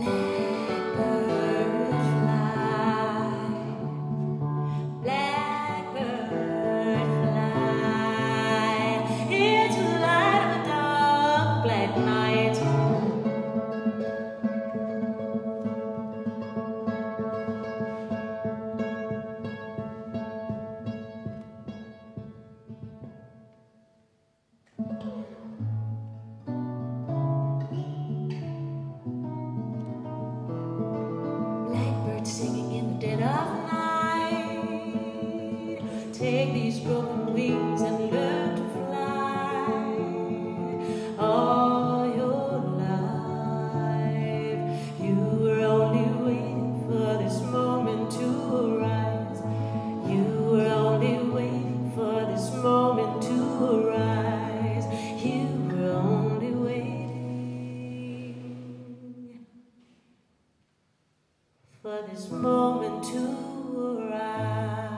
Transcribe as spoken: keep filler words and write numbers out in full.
Blackbird fly, blackbird fly into the light of a dark black night. Singing in the dead of night, take these broken wings and learn to fly. All your life you were only waiting for this moment to arise. You were only waiting for this moment to arise. You were only waiting for this moment to arise.